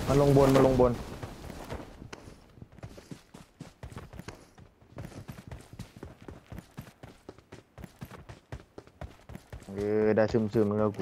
มันลงบนได้ซึมแล้วกู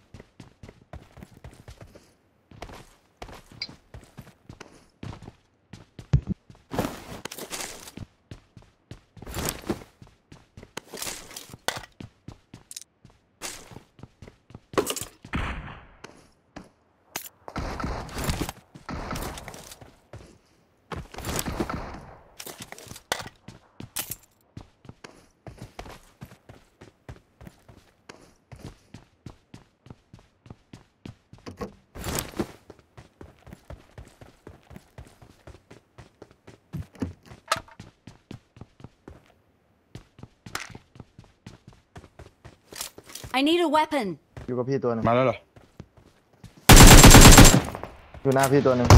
I need a weapon. อยู่กับพี่ตัวนึงมาแล้วเหรออยู่หน้าพี่ตัวนึง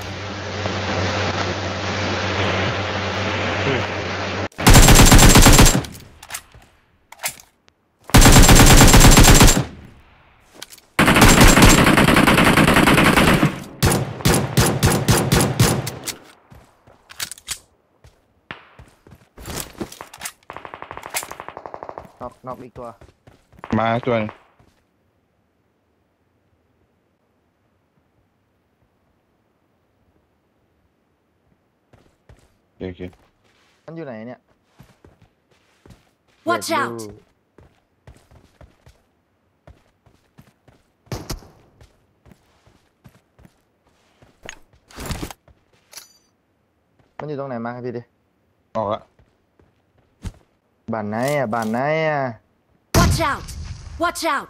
น็อกอีกตัวมาตัวนึงโอเคมันอยู่ไหนเนี่ย Watch out มันอยู่ตรงไหนมาครับพี่ดิออกละบ้านไหนอ่ะ Watch out! Watch out!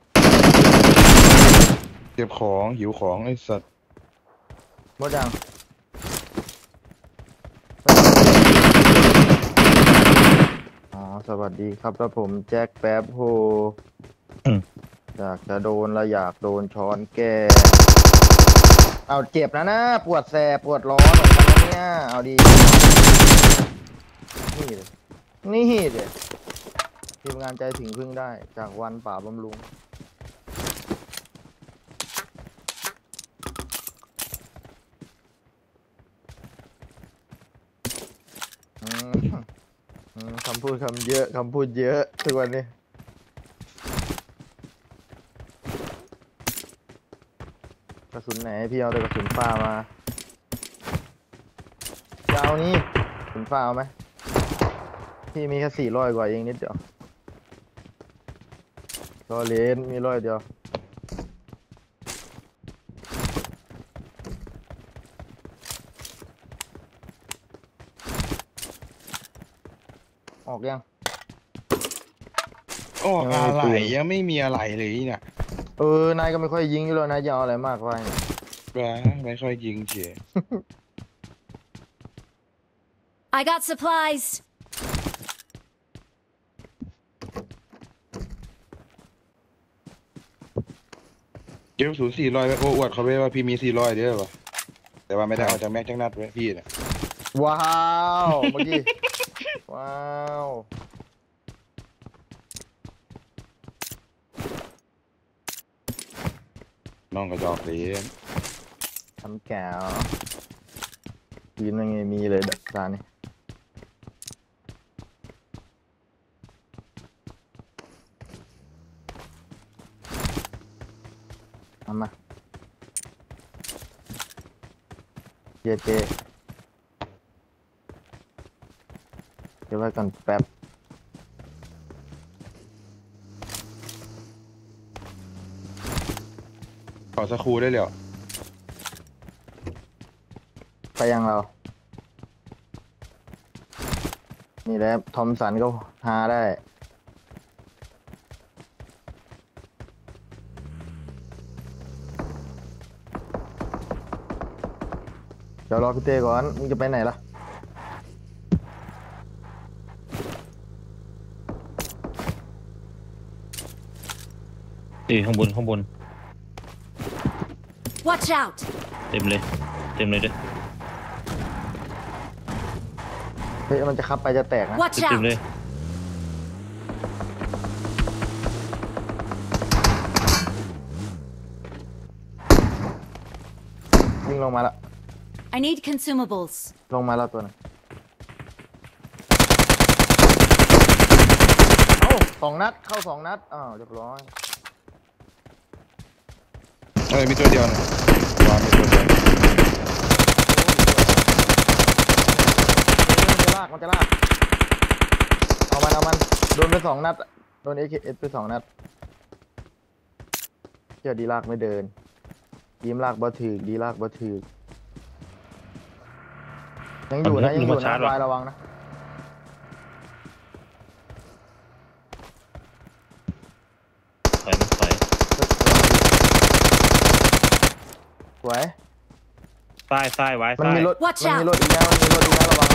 เก็บของหิวของไอ้สัตว์หมดยังสวัสดีครับแล้วผมแจ็คแป๊บโฮอยากจะโดนและอยากโดนช้อนแกเอาเจ็บนะปวดแสบปวดร้อนเหมือนกันนะเนี่ยเอาดีนี่เลยทีมงานใจถึงพึ่งได้จากวันป่าบำรุงคำพูดเยอะทุกวันนี้กระสุนไหนพี่เอาแต่กระสุนฟ้ามาจะเอานี่กระสุนฟ้าเอาไหมพี่มีแค่400 กว่าเองนิดเดียวก็เลนมี100 เดียวออกยังออกอะไรยังไม่มีอะไรเลยเนี่ยนายก็ไม่ค่อยยิงอยู่แล้วนายจะเอาอะไรมากไปไม่ค่อยยิงเฉย I got supplies. เก็บศูนย์400ไปโอ้อวดเขาไว้ว่าพี่มี400เด้อวะแต่ว่าไม่ได้เอาจากแม็กจังนัดไว้พี่เนี่ยว้าวเมื่อกี้ว้าวน้องกระจอกเลยทำแก้วยืนยังไงมีเลยดักตานี่เอามาเจ๊เดี๋ยวไว้ก่อนแป๊บขอสักครู่ได้เลยไปยังเรานี่แหละทอมสันก็หาได้เดี๋ยวรอพี่เต้ก่อนมึงจะไปไหนล่ะข้างบน Watch out! เต็มเลยเด้อเฮ้ยมันจะขับไปจะแตกนะ Watch เต็ม out! เลยงลงมาแล้ว I need consumables. ลงมาแล้วตัวนึงเอ้า2 นัดเข้า2 นัดอ้าวเรียบร้อยมีตัวเดียวนะวางมีตัวเดียวมันจะลากเอามันโดนไป2 นัดโดน AKS ไป2 นัดเจ้าดีลากไม่เดินดีมลากบ่ถือดีลากบ่ถือยังอยู่นะวายระวังนะถอยมันถอยสวยซ้ายไว้มันซ้ายมีรถ Watch มันมีรถอีกแล้วระวังนะ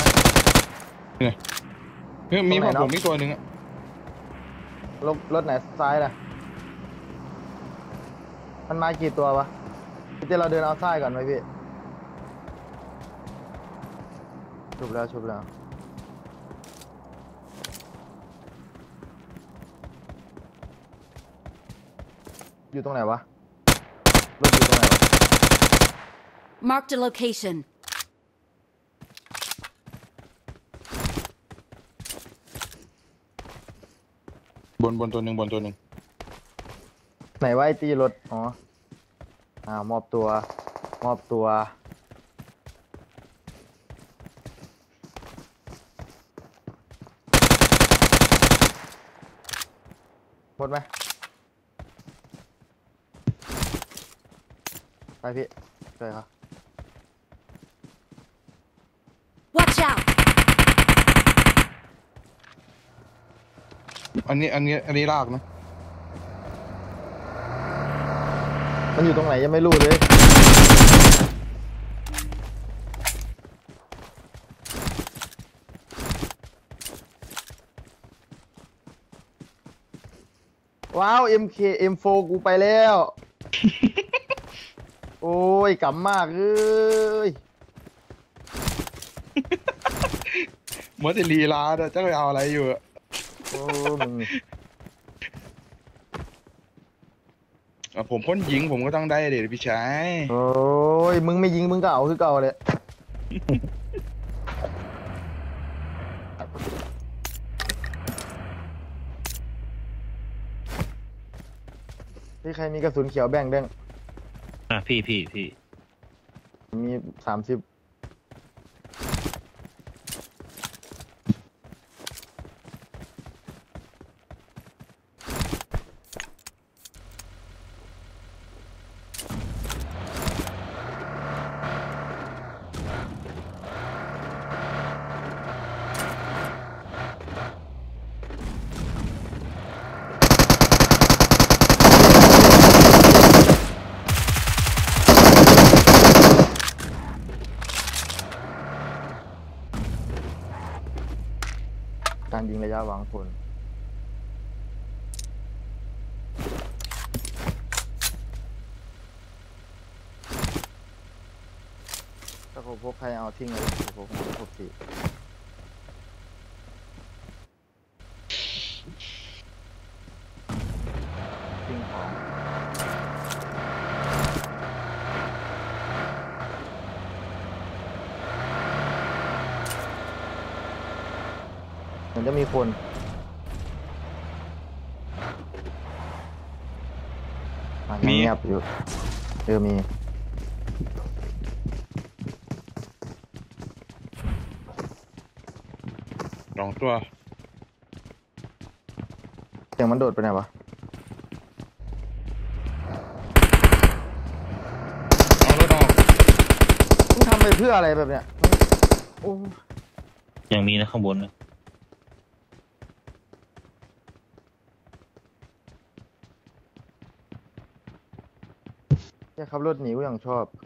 มีของตรงไหนเนอะผมมีตัวหนึ่งอะรถไหนซ้ายล่ะมันมากี่ตัววะพี่เราเดินเอาซ้ายก่อนไหมพี่ชุบแล้วอยู่ตรงไหนวะรถอยู่ตรงไหนวะ Marked a location. บนตัวหนึ่งไหนวะไอตีรถอ๋อมอบตัวหมดไหมไปพี่ใช่ครับ Watch out! อันนี้ลากนะมันอยู่ตรงไหนยังไม่รู้เลยว้าว MK M4 กูไปแล้ว โอ้ยกำมากเอ้ยมัวแต่ลีลาเด้อจะไปเอาอะไรอยู่อะโอ้มึงนี่ผมพ้นยิงผมก็ต้องได้เด็ดพี่ชายโอ้ยมึงไม่ยิงมึงก็เอาคือเก่าเลยพี่ใครมีกระสุนเขียวแบ่งเด้งพี่มี30การยิงระยะวางผลถ้าผมพกใครเอาทิ้งเลยผมพกสีทิ้งของมันจะมีคนเงียบอยู่มี 2 ตัวเสียงมันโดดไปไหนวะเอารถออกมึงทำไปเพื่ออะไรแบบเนี้ยโอ้ยังมีนะข้างบนนะแค่ขับรถหนีกูยังชอบ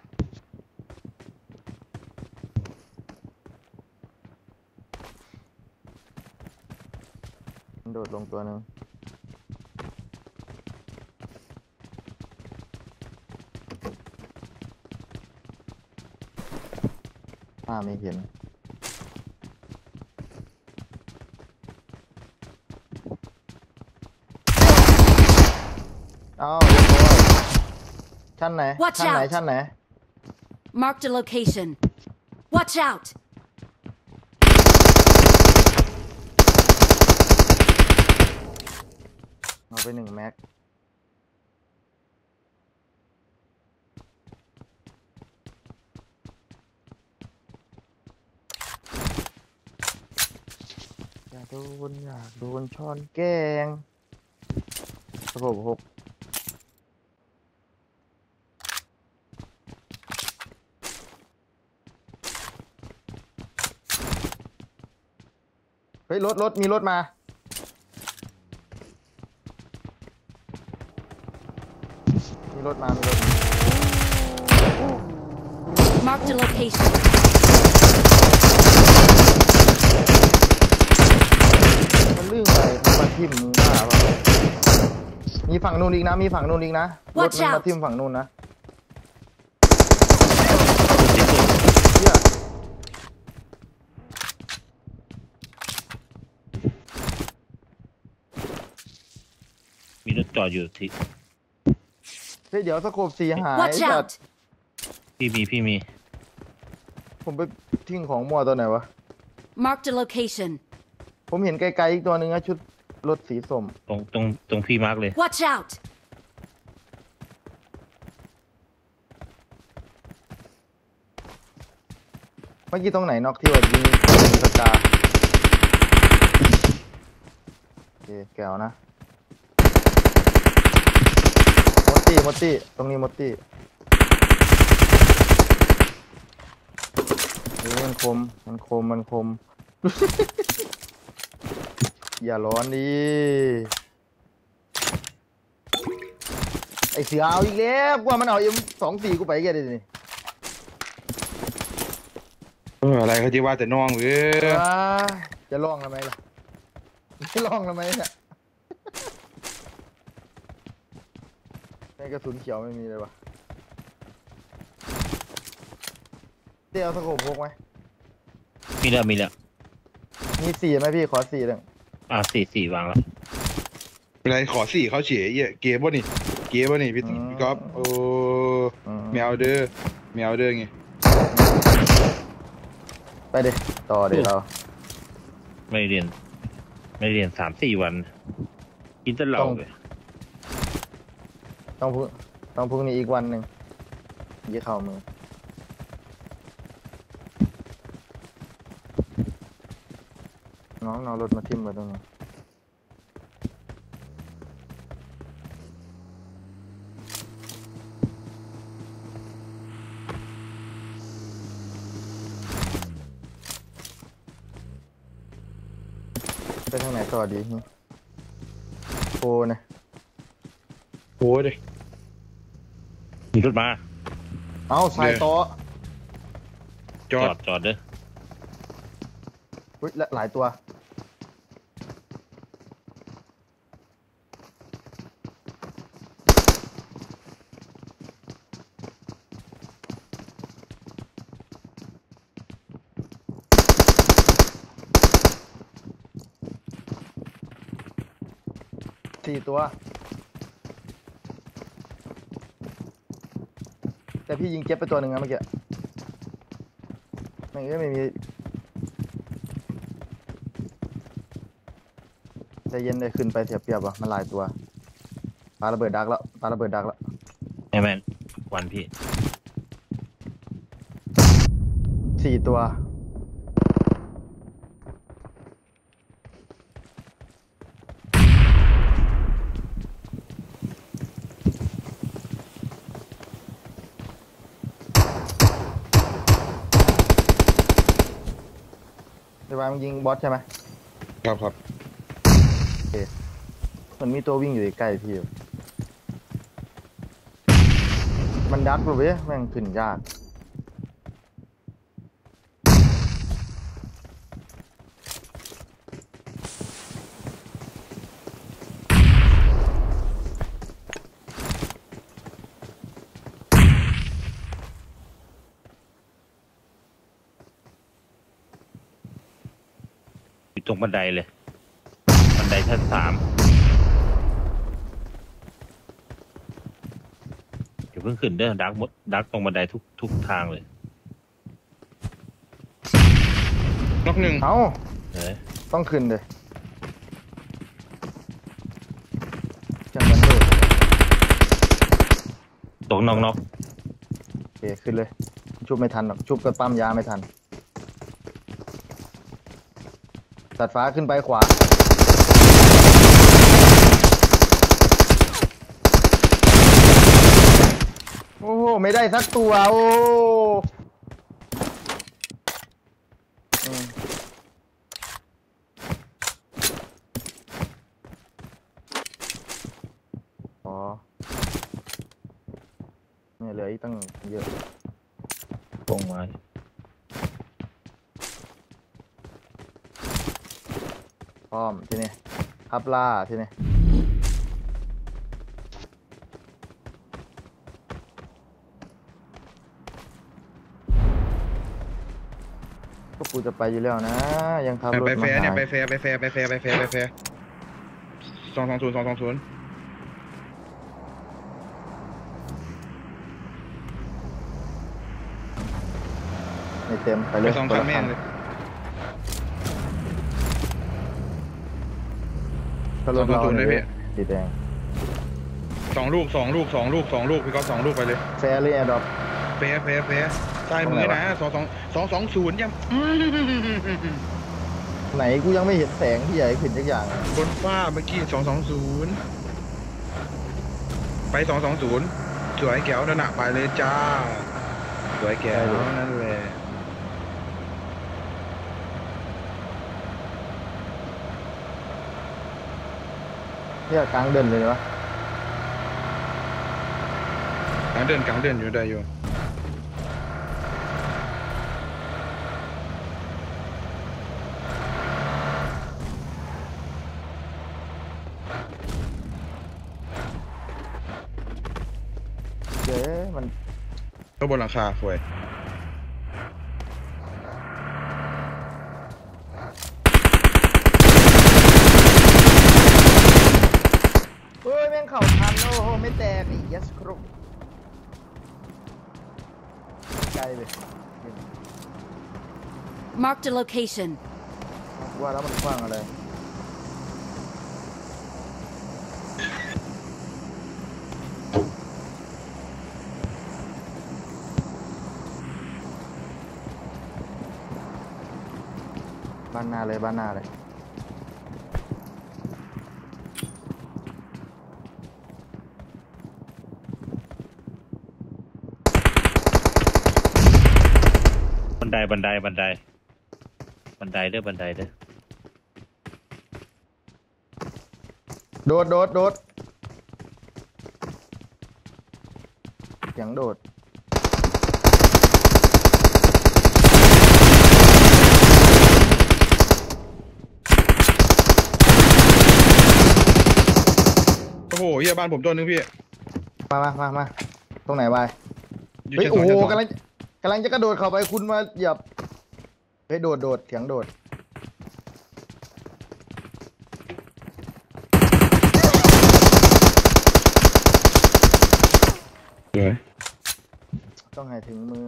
มันโดดลงตัวหนึ่งไม่เห็นเรียบร้อยชั้นไหน Watch ชั้นไหน out ชั้นไหน Marked a location. Watch out! เอาไป1 แม็กอยากโดนช้อนแกงระบบ6เฮ้ยรถมีรถมา มีรถมา Marked a location. มันลื่นไปมันมาทิ่มมึงบ้าป่ะมีฝั่งนู้นอีกนะ รถ Watch มันมา out ทิ่มฝั่งนู้นนะเหี้ยมีรถจอดอยู่ที่เฮ้ยเดี๋ยวสโคป4หาย Watch จัด out! พี่มีผมไปทิ้งของมั่วตัวไหนวะ Marked a location. ผมเห็นไกลๆอีกตัวหนึ่งนะชุดรถสีส้มตรงพี่มาร์กเลย Watch out! เมื่อกี้ตรงไหนน็อกที่ว่ายิงสกาโอเคแก้วนะมดตี้ตรงนี้มดตี้มันคม อย่าร้อนดิไอเสือเอาอีกแล้วกว่ามันเอาM24กูไปแกดิอะไรเขาที่ว่าแต่น้องเว้ยจะล่องทำไมล่ะไม่ล่องทำไมเนี่ยในกระสุนเขียวไม่มีเลยวะเดี๋ยวเอาสโคปพกไหมมีแล้วมี4ไหมพี่ขอ4หนึ่งสี่วางแล้วอะไรขอ4เขาเฉยเกมบ่นี่พี่ก๊อฟโอ้แมวเด้อไงไปดิต่อเดี๋ยวเราไม่เรียน 3-4 วัน กินแต่เหล้าเลยต้องพรุ่งนี้อีกวันหนึ่งยี่เข้ามือน้องเอารถมาทิ่มมาตรงนี้ไปทางไหนต่อดีโอ้เนี่ยโอ้ยดิมีรถมาเอาสายต่อจอดจอดเด้ออุ๊ยหลายตัว4 ตัวแต่พี่ยิงเก็บไปตัวหนึ่งนะเมื่อกี้ไม่มีใจเย็นเลยขึ้นไปเสียเปรียบอ่ะมันหลายตัวปาระเบิดดักแล้วแม่นวันพี่ 4 ตัวเดี๋ยวมันยิงบอสใช่ไหมครับมันมีตัววิ่งอยู่ใกล้พี่อยู่มันดักเลยเว้ยแม่งขึ้นยากอยู่ตรงบันไดเลย บันไดชั้น 3 อยู่เพิ่งขึ้นเด้อดักหมดดักตรงบันไดทุกทางเลยน็อกหนึ่งเอ้าเฮ้ยต้องขึ้นเลยจังมันโดดตกน็อกโอเคขึ้นเลย ชุบไม่ทันหรอกชุบกับปั๊มยาไม่ทันตัดฟ้าขึ้นไปขวาโอ้โหไม่ได้สักตัวโอ้อืมอ๋อเนี่ยเหลืออีกตั้งเยอะตรงมาพร้อมทีนี้อัพล่าทีนี้ก็กูจะไปอยู่แล้วนะ ยังขับรถไปมาแฟร์เนี่ยหาไปแฟร์220 ไม่เต็มไปเลไปย 2 คนคันละแม่คังนเลยก็รถเรา 220เลยพี่สีแดง 2 ลูกพี่ก๊อฟ2 ลูกไปเลยแฟร์หรือแอร์ดรอปแฟร์ซ้ายมือนะ220ยังไหนกูยังไม่เห็นแสงที่ใหญ่ขึ้นสักอย่างอะบนฟ้าเมื่อกี้220ไป220สวยแก้วนั่นน่ะไปเลยจ้าสวยแก้วนั่นแหละเนี่ยกลางเดินเลยวะกลางเดินอยู่ได้อยู่เจ๊มันก็บนหลังคาสวยเฮ้ยแม่งเข่าทันโอ้โหไม่แตกไอ้ยัสครุกไกลเลย Marked a location. ว่าแล้วมันกว้างอะไรบ้านหน้าเลยบ้านหน้าเลยบันไดเด้อบันไดเด้อโดดเสียงโดดโอ้โหเฮียบ้านผมตัวนึงพี่มาตรงไหนวายอยู่เฮ้ยชั้นโอ้สองโหชั้นสองกำลังจะกระโดดเข้าไปคุณมาเหยียบเฮ้ยโดดเสียงโดดสวยต้องให้ถึงมือ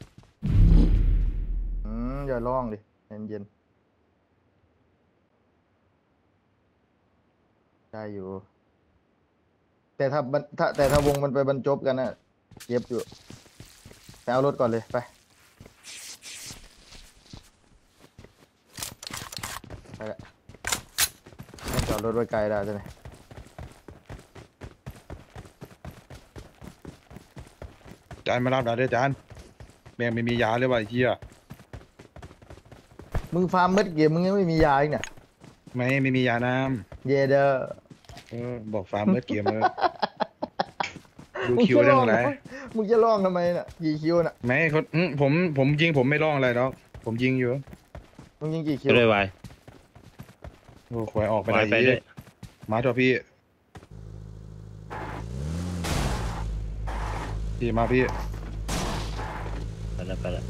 อย่าร้องดิเย็นๆได้อยู่ แต่ถ้าวงมันไปบรรจบกันนะเจ็บอยู่ไปเอารถก่อนเลยไปละต้องจอดรถไว้ไกลได้ใช่ไหมจานมารับได้จานแม่งไม่มียาเลยว่ะไอ้เฮียมึงฟาร์มเม็ดเกมมึงยังไม่มียาอีกเนี่ยไม่มียาน้เยเดอร์ำบอกฟาร์มเมื่อกี้มาดูคิวเรื่องอะไรมึงจะร้องทำไมน่ะกี่คิวน่ะไม่เขาผมยิงผมไม่ร้องอะไรแล้วผมยิงอยู่มึงยิงกี่คิก็วเลยวายโอ้ควายออกไปวายไปไหนด้วยมาเถอะพี่มาพี่ไปแล้ว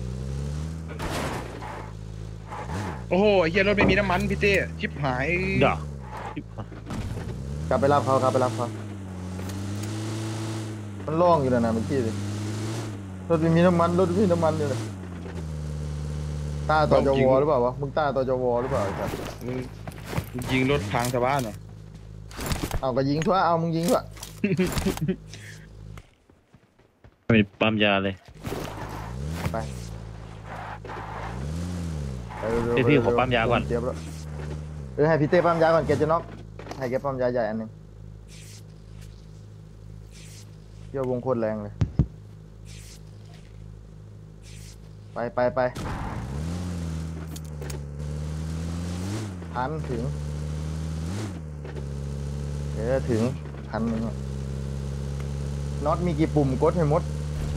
โอ้โหไอ้เฮียรถไม่มีน้ำมันพี่เต้ชิบหายดอกกลับไปรับเขามันล่องอยู่นะเมื่อกี้เลยรถไม่มีน้ำมันรถไม่มีน้ำมันอยู่เลยตาต่อจวหรือเปล่าวะมึงตาต่อจวหรือเปล่าครับมึงยิงรถพังชาวบ้านเหรอเอาก็ยิงทั่วเอามึงยิงทั่วไม่มีปั๊มยาเลยไปเร็วๆพี่ขอปั๊มยาก่อนเตรียมแล้วให้พี่เต้ปั๊มยาก่อนแกจะน็อกให้แกปั๊มยาใหญ่อันหนึงเยี่ยววงโคตรแรงเลยไปทันถึงถึงทันนึงอะน็อตมีกี่ปุ่มกดให้หมด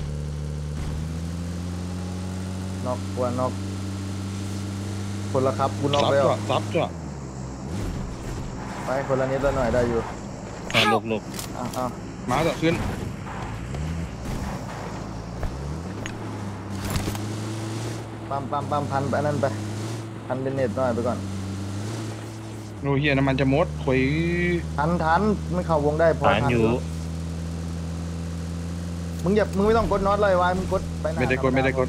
น็อกกว่าน็อกคนละครับกูน็อกซับแล้วจ้ะซับจ้ะไปคนละนิดละหน่อยได้อยู่หลบอ้าวมาต่อขึ้นปั๊มพันไปนั่นไปพันเป็นเน็ตหน่อยไปก่อนโนเฮียน้ำมันจะหมดคุยทันไม่เข้าวงได้พอฐานทันอยู่มึงไม่ต้องกดน็อตเลยวายมึงกดไปหน้าไม่ได้กดไม่ได้กด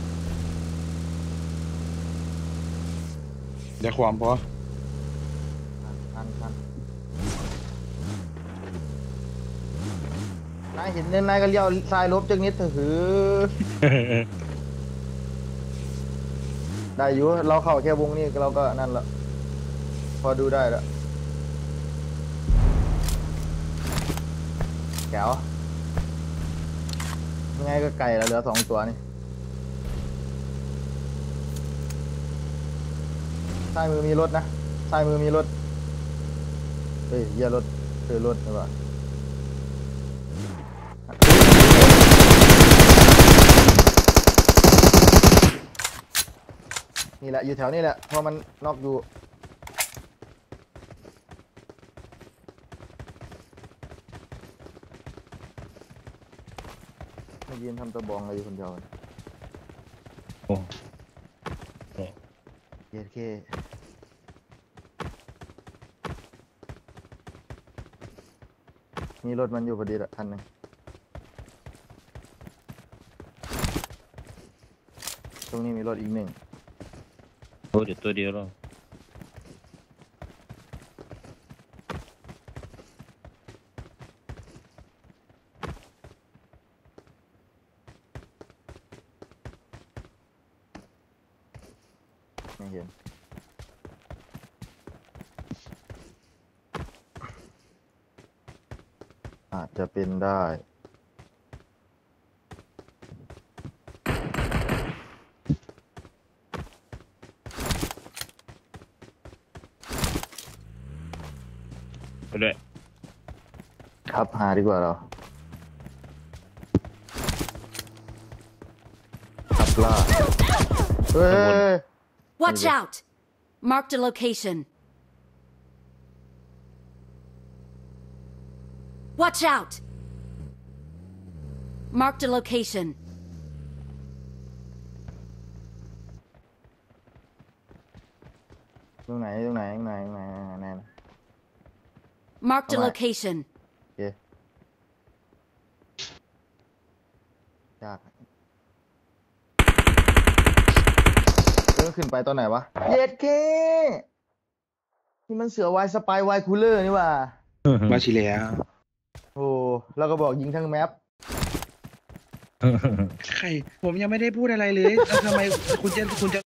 เดี๋ยวความพอทันนายเห็นเน้นนายก็เลี้ยวซ้ายลบจักนิดเถอะหือ ได้อยู่เราเข้าแค่วงนี้เราก็นั่นละพอดูได้แล้วแก้วยังไงก็ไก่ละเหลือ2 ตัวนี่ซ้ายมือมีรถนะซ้ายมือมีรถเฮ้ยเหี้ยรถรถหรือเปล่านี่แหละอยู่แถวนี้แหละเพราะมันนอกอยู่มายืนทำตะบองอะไรอยู่คนเดียวโอ้เย็ดเคมีรถมันอยู่พอดีละคันหนึ่งตรงนี้มีรถอีก1 โหเดี๋ยวตัวเดียวแล้วไม่เห็นอาจจะเป็นได้ไปด้วยครับหาดีกว่าเราขับล่าเฮ้ย Watch out! Marked a location. Watch out! Marked a location. ตรงไหน Marked a Alright. location. โอเคยากเรื่องขึ้นไปตอนไหนวะ เย็ดเคนี่มันเสือวายสปายวายคูลเลอร์นี่หว่ามาชิแล้วโอ้แล้วก็บอกยิงทั้งแมปใครผมยังไม่ได้พูดอะไรเลยแล้วทำไมคุณจะ